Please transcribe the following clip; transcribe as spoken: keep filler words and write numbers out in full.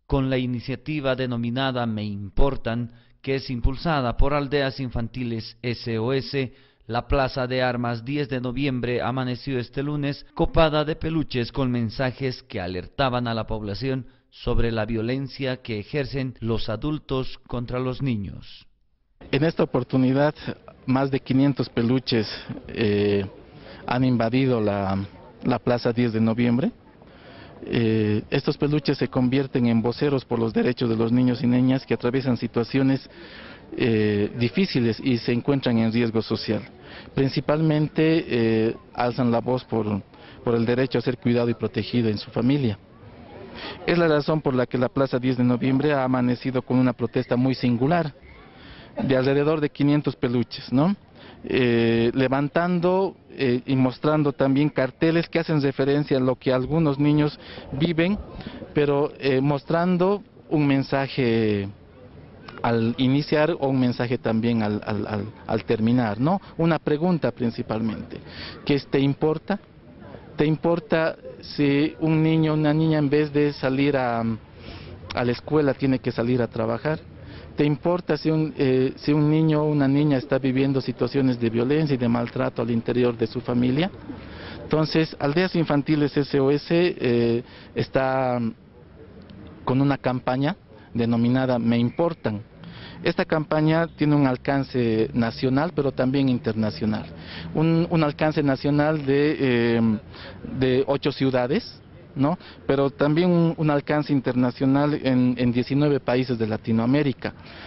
con la iniciativa denominada Me Importan, que es impulsada por Aldeas Infantiles S O S. La Plaza de Armas diez de noviembre amaneció este lunes copada de peluches con mensajes que alertaban a la población sobre la violencia que ejercen los adultos contra los niños. En esta oportunidad, más de quinientos peluches eh, han invadido la, la Plaza diez de noviembre. Eh, estos peluches se convierten en voceros por los derechos de los niños y niñas que atraviesan situaciones eh, difíciles y se encuentran en riesgo social. Principalmente eh, alzan la voz por, por el derecho a ser cuidado y protegido en su familia. Es la razón por la que la Plaza diez de noviembre ha amanecido con una protesta muy singular, de alrededor de quinientos peluches, ¿no? Eh, levantando eh, y mostrando también carteles que hacen referencia a lo que algunos niños viven, pero eh, mostrando un mensaje al iniciar o un mensaje también al, al, al, al terminar, ¿no? Una pregunta principalmente, ¿qué te importa? ¿Te importa si un niño o una niña en vez de salir a, a la escuela tiene que salir a trabajar? ¿Te importa si un, eh, si un niño o una niña está viviendo situaciones de violencia y de maltrato al interior de su familia? Entonces, Aldeas Infantiles S O S eh, está con una campaña denominada Me Importan. Esta campaña tiene un alcance nacional, pero también internacional. Un, un alcance nacional de, eh, de ocho ciudades, ¿no? Pero también un, un alcance internacional en, en diecinueve países de Latinoamérica.